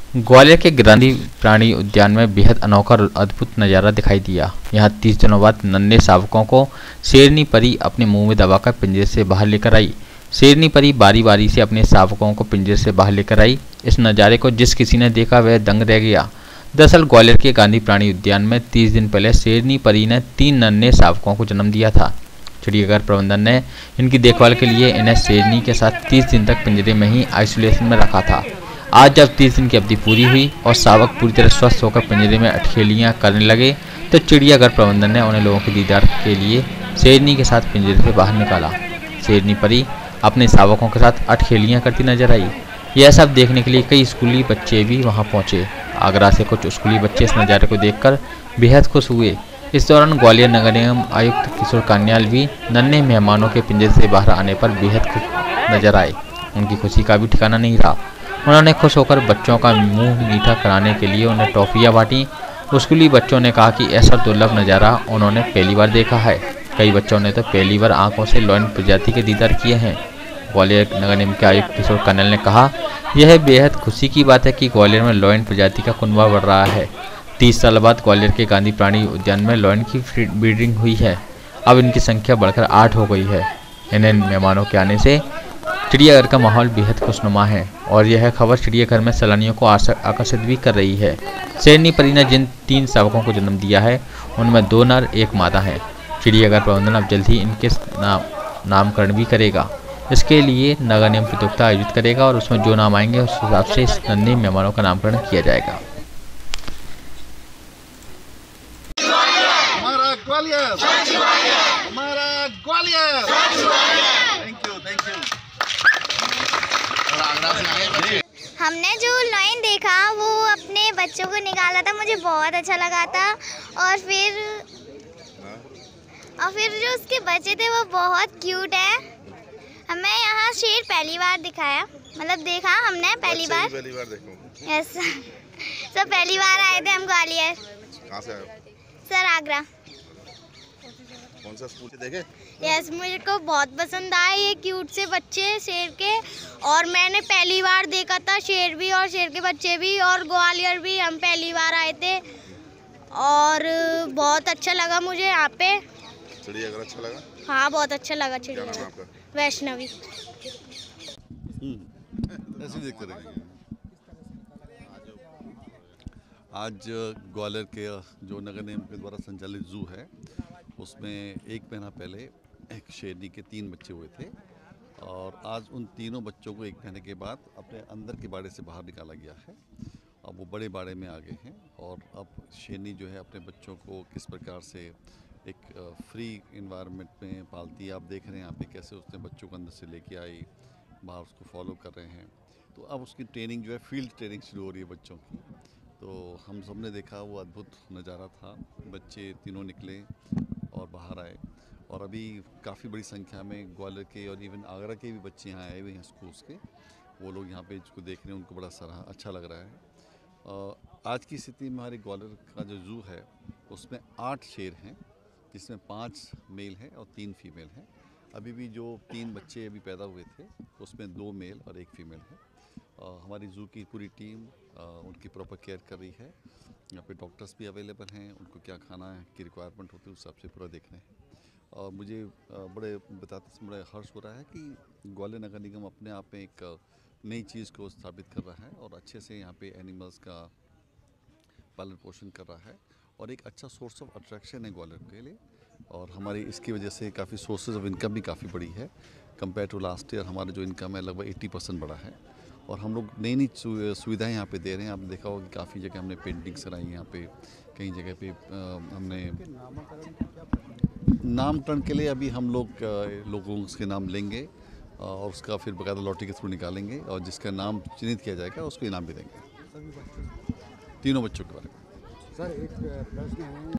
ग्वालियर के गांधी प्राणी उद्यान में बेहद अनोखा और अद्भुत नज़ारा दिखाई दिया। यहाँ 30 दिनों बाद नन्हे शावकों को शेरनी परी अपने मुंह में दबाकर पिंजरे से बाहर लेकर आई। शेरनी परी बारी बारी से अपने शावकों को पिंजरे से बाहर लेकर आई। इस नज़ारे को जिस किसी ने देखा वह दंग रह गया। दरअसल ग्वालियर के गांधी प्राणी उद्यान में 30 दिन पहले शेरनी परी ने 3 नन्हे शावकों को जन्म दिया था। चिड़ियाघर प्रबंधन ने इनकी देखभाल के लिए इन्हें शेरनी के साथ 30 दिन तक पिंजरे में ही आइसोलेशन में रखा था। आज जब 30 दिन की अवधि पूरी हुई और शावक पूरी तरह स्वस्थ होकर पिंजरे में अठखेलियां करने लगे तो चिड़ियाघर प्रबंधन ने उन्हें लोगों के दीदार के लिए शेरनी के साथ पिंजरे से बाहर निकाला। शेरनी परी अपने शावकों के साथ अठखेलियां करती नजर आई। यह सब देखने के लिए कई स्कूली बच्चे भी वहां पहुंचे। आगरा से कुछ स्कूली बच्चे इस नज़ारे को देखकर बेहद खुश हुए। इस दौरान ग्वालियर नगर निगम आयुक्त किशोर कान्याल भी नन्हे मेहमानों के पिंजरे से बाहर आने पर बेहद खुश नजर आए। उनकी खुशी का भी ठिकाना नहीं रहा। उन्होंने खुश होकर बच्चों का मुंह मीठा कराने के लिए उन्हें टॉफियां बांटी। स्कूली बच्चों ने कहा कि ऐसा दुर्लभ नज़ारा उन्होंने पहली बार देखा है। कई बच्चों ने तो पहली बार आंखों से लॉयन प्रजाति के दीदार किए हैं। ग्वालियर नगर निगम के आयुक्त किशोर कान्याल ने कहा, यह बेहद खुशी की बात है कि ग्वालियर में लॉयन प्रजाति का कुनबा बढ़ रहा है। 30 साल बाद ग्वालियर के गांधी प्राणी उद्यान में लॉयन की ब्रीडिंग हुई है। अब इनकी संख्या बढ़कर 8 हो गई है। इन्हें मेहमानों के आने से चिड़ियाघर का माहौल बेहद खुशनुमा है और यह खबर चिड़ियाघर में सैलानियों को आकर्षित भी कर रही है। शेरनी परी ने जिन 3 शावकों को जन्म दिया है उनमें 2 नर 1 मादा है। चिड़ियाघर प्रबंधन अब जल्द ही इनके नामकरण भी करेगा। इसके लिए नगर निगम प्रतियोगिता आयोजित करेगा और उसमें जो नाम आएंगे उस हिसाब से इस नन्हे मेहमानों का नामकरण किया जाएगा। हमने जो लॉयन देखा वो अपने बच्चों को निकाला था, मुझे बहुत अच्छा लगा था। और फिर जो उसके बच्चे थे वो बहुत क्यूट है। हमें यहाँ शेर पहली बार दिखाया, मतलब देखा हमने पहली बार देखो। यस सब पहली बार आए थे हम ग्वालियर। कहाँ से आए हो? सर आगरा। कौन सा स्कूल से देखे? यस मुझे को बहुत पसंद आए ये क्यूट से बच्चे शेर के। और मैंने पहली बार देखा था शेर भी और शेर के बच्चे भी, और ग्वालियर भी हम पहली बार आए थे और बहुत अच्छा लगा मुझे यहाँ पे। चिड़ियाघर अच्छा लगा? हाँ बहुत अच्छा लगा चिड़ियाघर। क्या नाम है आपका? वैष्णवी। ऐसे देखते रहेंगे। आज ग्वालियर के जो नगर निगम के द्वारा संचालित जू है उसमें 1 महीना पहले एक शेरनी के 3 बच्चे हुए थे और आज उन तीनों बच्चों को 1 महीने के बाद अपने अंदर के बाड़े से बाहर निकाला गया है। अब वो बड़े बाड़े में आ गए हैं और अब शेरनी जो है अपने बच्चों को किस प्रकार से एक फ्री इन्वायरमेंट में पालती है। आप देख रहे हैं यहाँ पे कैसे उसने बच्चों को अंदर से लेके आई, बाहर उसको फॉलो कर रहे हैं। तो अब उसकी ट्रेनिंग जो है फील्ड ट्रेनिंग शुरू हो रही है बच्चों की। तो हम सब ने देखा वो अद्भुत नज़ारा था। बच्चे तीनों निकले और बाहर आए और अभी काफ़ी बड़ी संख्या में ग्वालियर के और इवन आगरा के भी बच्चे यहाँ आए हुए हैं स्कूल्स के। वो लोग यहाँ पे इसको देख रहे हैं, उनको बड़ा सारा अच्छा लग रहा है। आज की स्थिति में हमारे ग्वालियर का जो जू है उसमें 8 शेर हैं जिसमें 5 मेल हैं और 3 फीमेल हैं। अभी भी जो 3 बच्चे अभी पैदा हुए थे उसमें 2 मेल और 1 फीमेल है। हमारी जू की पूरी टीम उनकी प्रॉपर केयर कर रही है। यहाँ पे डॉक्टर्स भी अवेलेबल हैं, उनको क्या खाना की रिक्वायरमेंट होती है उस हिसाब से पूरा देख रहे हैं। और मुझे बताते समय बड़ा हर्ष हो रहा है कि ग्वालियर नगर निगम अपने आप में एक नई चीज़ को स्थापित कर रहा है और अच्छे से यहाँ पे एनिमल्स का पालन पोषण कर रहा है और एक अच्छा सोर्स ऑफ अट्रैक्शन है ग्वालियर के लिए। और हमारी इसकी वजह से काफ़ी सोर्सेज ऑफ इनकम भी काफ़ी बड़ी है। कंपेयर टू लास्ट ईयर हमारा जो इनकम है लगभग 80% बढ़ा है। और हम लोग नई नई सुविधाएं यहाँ पे दे रहे हैं। आपने देखा होगा कि काफ़ी जगह हमने पेंटिंग्स कराई यहाँ पे, कई जगह पे हमने नामकरण के लिए अभी हम लोगों के नाम लेंगे और उसका फिर बकायदा लॉटरी के थ्रू निकालेंगे और जिसका नाम चिन्हित किया जाएगा उसको इनाम भी देंगे। तीनों बच्चों के बारे में। सर एक प्रश्न है